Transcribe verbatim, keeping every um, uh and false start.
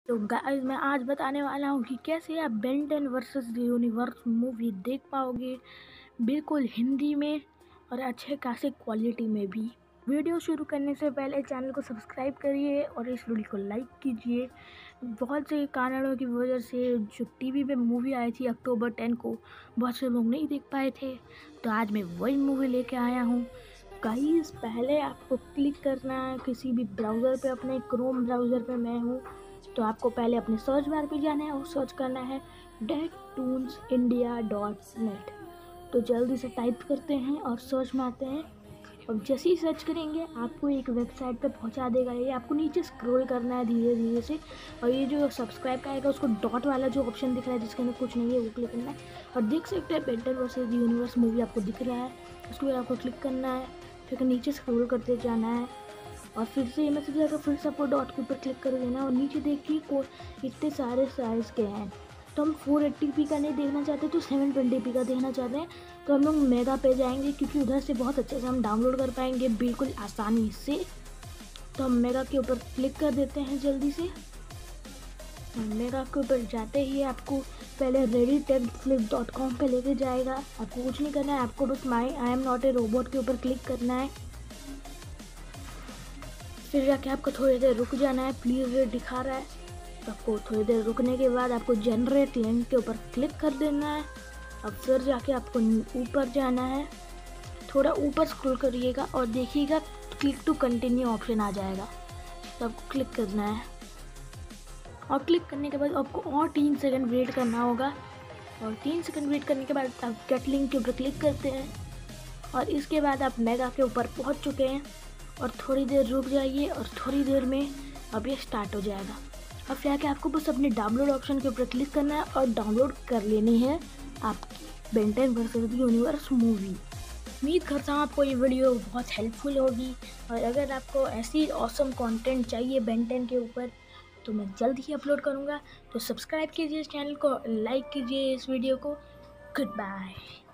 तो गाइस मैं आज बताने वाला हूँ कि कैसे आप Ben ten versus the universe movie देख पाओगे बिल्कुल हिंदी में और अच्छे खासे क्वालिटी में भी। वीडियो शुरू करने से पहले चैनल को सब्सक्राइब करिए और इस वीडियो को लाइक कीजिए। बहुत से कारणों की वजह से जो टीवी पे मूवी आई थी अक्टूबर टेन को बहुत से लोग नहीं देख पाए थे, तो आज मैं वही मूवी लेके आया हूँ। गाइस पहले आपको क्लिक करना है किसी भी ब्राउज़र पे, अपने क्रोम ब्राउज़र पे मैं हूँ, तो आपको पहले अपने सर्च बार पे जाना है और सर्च करना है deck toons India dot net. तो जल्दी से टाइप करते हैं और सर्च मारते हैं और जैसे ही सर्च करेंगे आपको एक वेबसाइट पे पहुंचा देगा। ये आपको नीचे स्क्रॉल करना है धीरे धीरे से, और ये जो सब्सक्राइब का आएगा उसको डॉट वाला जो ऑप्शन दिख रहा है जिसके अंदर कुछ नहीं है वो क्लिक करना है। और देख सकते हैं Ben ten versus the universe movie आपको दिख रहा है, उसके बाद आपको क्लिक करना है, फिर नीचे स्क्रॉल करते जाना है और फिर से ये मैसेज आएगा, फिर से आपको डॉट के ऊपर क्लिक कर देना और नीचे देखिए को इतने सारे साइज़ के हैं। तो हम फोर एट्टी पी का नहीं देखना चाहते तो सेवन ट्वेंटी पी का देखना चाहते हैं, तो हम लोग मेगा पे जाएंगे क्योंकि उधर से बहुत अच्छे से हम डाउनलोड कर पाएंगे बिल्कुल आसानी से। तो हम मेगा के ऊपर क्लिक कर देते हैं जल्दी से। मेगा के ऊपर जाते ही आपको पहले ready tech flip dot com पर लेके जाएगा। आपको कुछ नहीं करना है, आपको बस my I am not a robot के ऊपर क्लिक करना है। फिर जाके आपको थोड़ी देर रुक जाना है, प्लीज़ दिखा रहा है, तो आपको थोड़ी देर रुकने के बाद आपको जनरेट लिंक के ऊपर क्लिक कर देना है। अब फिर जाके आपको ऊपर जाना है, थोड़ा ऊपर स्क्रॉल करिएगा और देखिएगा क्लिक टू कंटिन्यू ऑप्शन आ जाएगा, तो आपको क्लिक करना है। और क्लिक करने के बाद आपको और तीन सेकंड वेट करना होगा, और तीन सेकंड वेट करने के बाद आप गेट लिंक के ऊपर क्लिक करते हैं और इसके बाद आप मेगा के ऊपर पहुँच चुके हैं। और थोड़ी देर रुक जाइए और थोड़ी देर में अब ये स्टार्ट हो जाएगा। अब क्या कि आपको बस अपने डाउनलोड ऑप्शन के ऊपर क्लिक करना है और डाउनलोड कर लेनी है आपकी Ben ten versus the universe movie. उम्मीद करता हूँ आपको ये वीडियो बहुत हेल्पफुल होगी, और अगर आपको ऐसी ऑसम कंटेंट चाहिए बेन टेन के ऊपर तो मैं जल्द ही अपलोड करूँगा। तो सब्सक्राइब कीजिए इस चैनल को, लाइक कीजिए इस वीडियो को। Good bye.